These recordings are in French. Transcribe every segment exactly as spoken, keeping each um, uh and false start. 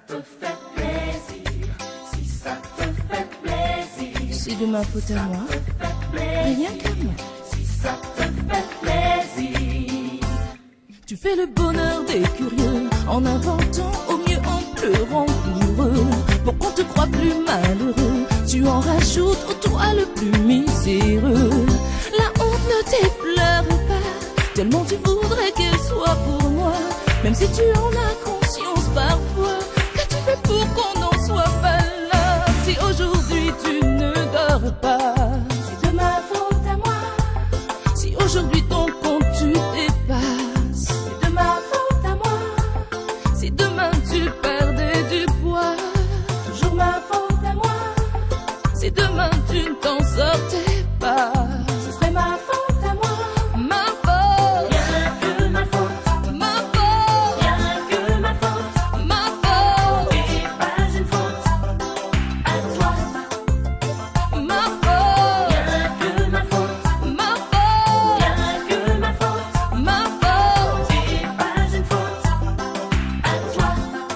te fait plaisir, si ça te fait plaisir, c'est de ma faute à moi, rien qu'à moi. si ça te fait plaisir. Tu fais le bonheur des curieux en inventant, au mieux en pleurant pour eux. Pour qu'on te croie plus malheureux, tu en rajoutes au toi le plus miséreux. La honte ne t'effleure pas, tellement tu voudrais qu'elle soit pour moi. Même si tu en as conscience parfois, qu'as-tu fait pour qu'on n'en soit pas là? Si aujourd'hui tu ne dors pas, C'est de ma faute à moi, si aujourd'hui ton compte tu dépasses, c'est de ma faute à moi, si demain tu perdais du poids, toujours ma faute à moi, si demain tu ne t'en sortais pas, ce serait ma faute à moi. ma faute, Rien que ma faute, ma faute, rien que ma faute, ma faute, et pas une faute à toi. ma faute, Rien que ma faute, ma faute, rien que ma faute, ma faute. et pas une faute à toi.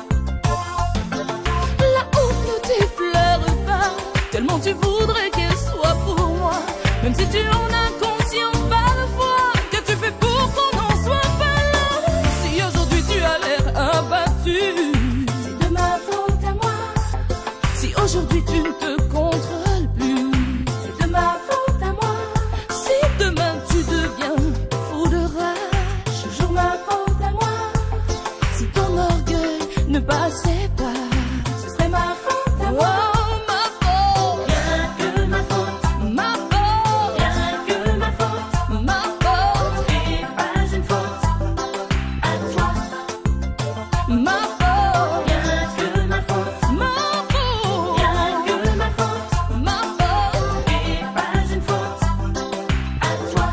La honte ne t'effleure pas, tellement tu voudrais qu'elle soit pour moi. Même si tu en as conscience parfois, que tu fais pour qu'on n'en soit pas là. Si aujourd'hui tu as l'air abattu, C'est de ma faute à moi, si aujourd'hui tu ne te contrôles plus, c'est de ma faute à moi, si demain tu deviens fou de rage, toujours ma faute à moi, si ton orgueil ne passait pas, ce serait ma faute à moi. oh ma faute, Rien que ma faute, ma faute, rien que ma faute, ma faute, et pas une faute à toi. ma faute, Rien que ma faute, ma faute, rien que ma faute, ma faute. et pas une faute à toi.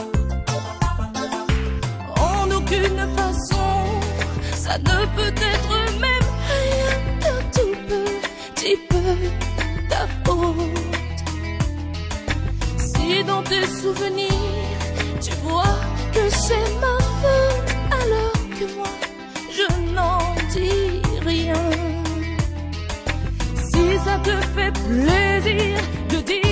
En aucune façon, ça ne peut être même rien qu'un tout petit peu ta faute. Si dans tes souvenirs, tu vois que c'est ma faute, alors que moi, je n'en dis rien. Si ça te fait plaisir de dire